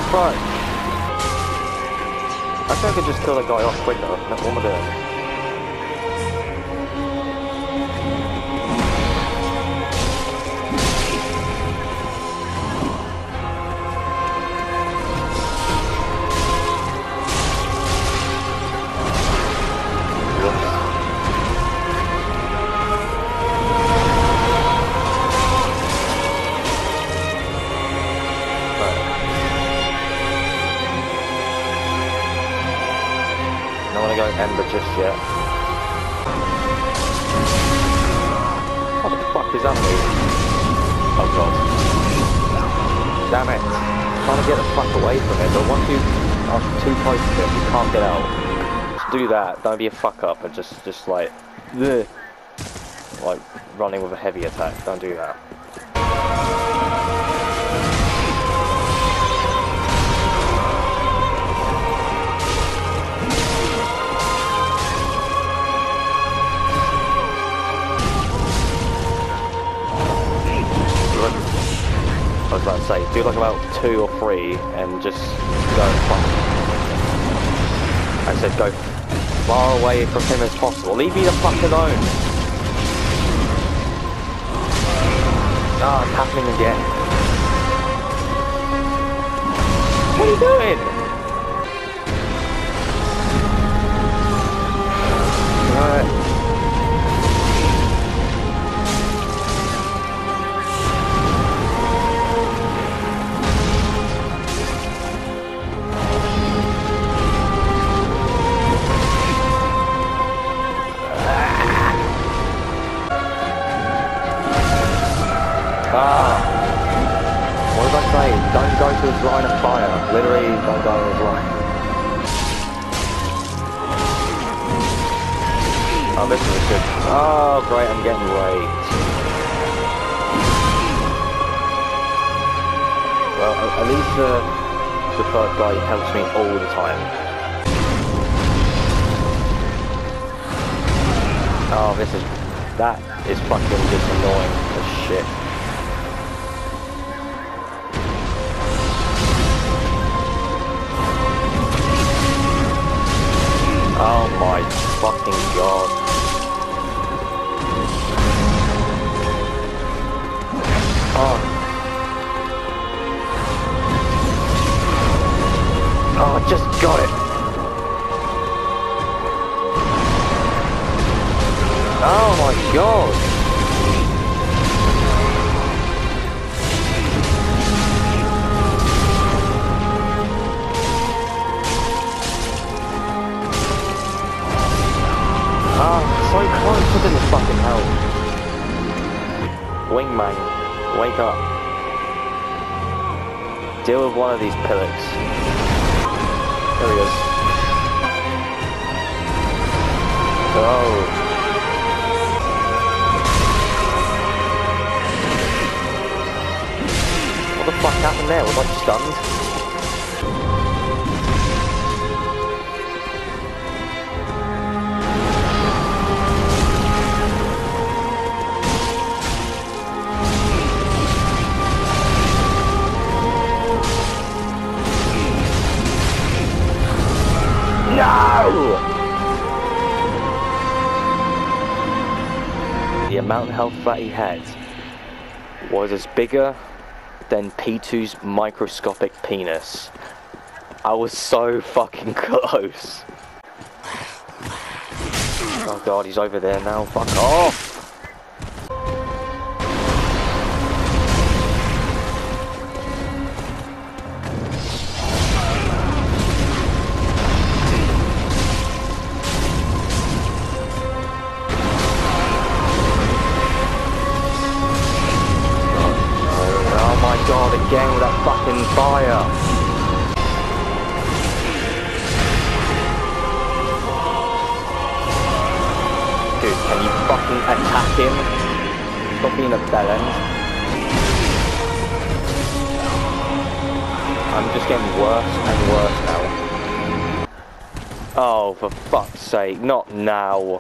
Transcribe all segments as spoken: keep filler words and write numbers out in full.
fuck? I think I could just kill that guy off quicker. What am I doing? Ember just yet. What the fuck is that move? Oh god. Damn it. I'm trying to get the fuck away from it, but once you are too close to it, you can't get out. Just do that, don't be a fuck up and just, just like, bleh. Like running with a heavy attack, don't do that. I was about to say, do like about two or three and just go fuck. I said go far away from him as possible. Leave me the fuck alone. Ah, it's happening again. What are you doing? Alright. Ah, what did I say? Don't go to his line of fire. Literally, don't go to his line. Oh, this is good. Oh, great, I'm getting raped. Well, at least the, the third guy helps me all the time. Oh, this is... that is fucking just annoying as shit. Oh my fucking god. Oh. Oh, I just got it. Oh my god. Ah, so close within the fucking hell. Wingman, wake up. Deal with one of these pillars. There he is. Oh. What the fuck happened there? Was I stunned? No! The amount of health that he had was as bigger than P two's microscopic penis. I was so fucking close. Oh god, he's over there now. Fuck off! God, again with that fucking fire. Dude, can you fucking attack him? Stop being a bellend. I'm just getting worse and worse now. Oh, for fuck's sake, not now.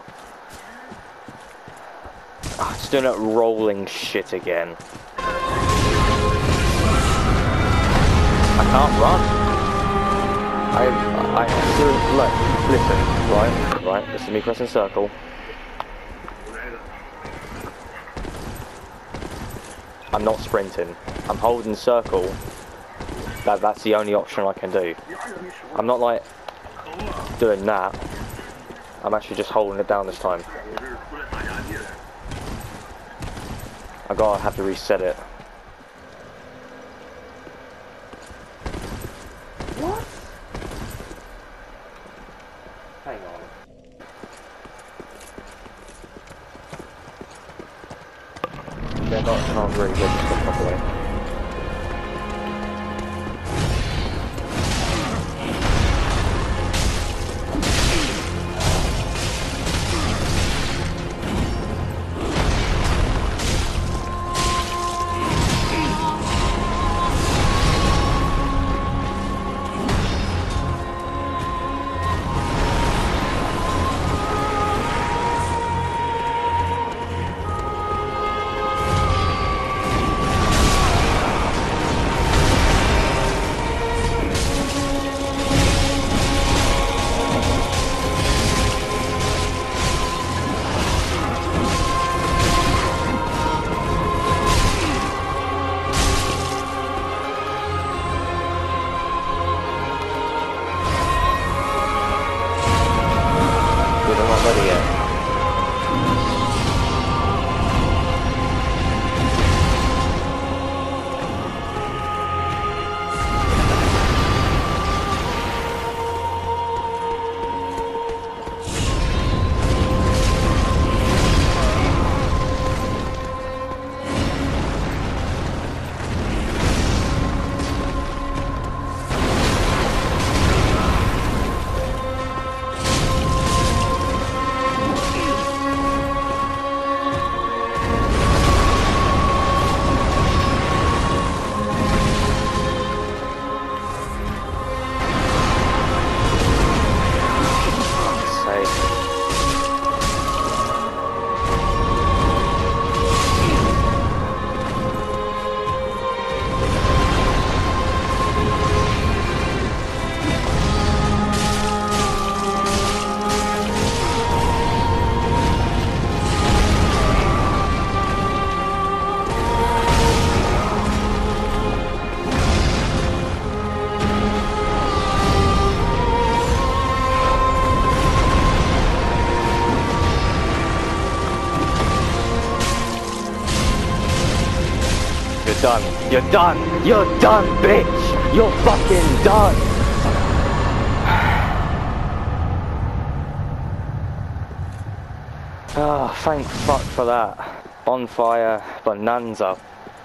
Oh, it's doing that rolling shit again. I can't run. I, I, look, listen, right, right, this is me pressing circle. I'm not sprinting, I'm holding circle, that, that's the only option I can do. I'm not like, doing that, I'm actually just holding it down this time. I gotta have to reset it. What? Hang on. They're not, not really registered properly. You're done. You're done. You're done, bitch. You're fucking done. Ah, oh, thank fuck for that. Bonfire Bonanza.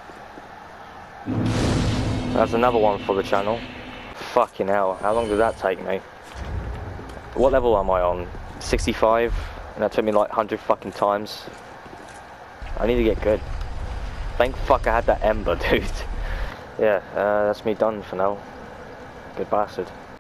That's another one for the channel. Fucking hell. How long did that take me? What level am I on? sixty-five? And that took me like one hundred fucking times. I need to get good. Thank fuck I had that ember, dude. Yeah, uh, that's me done for now. Good bastard.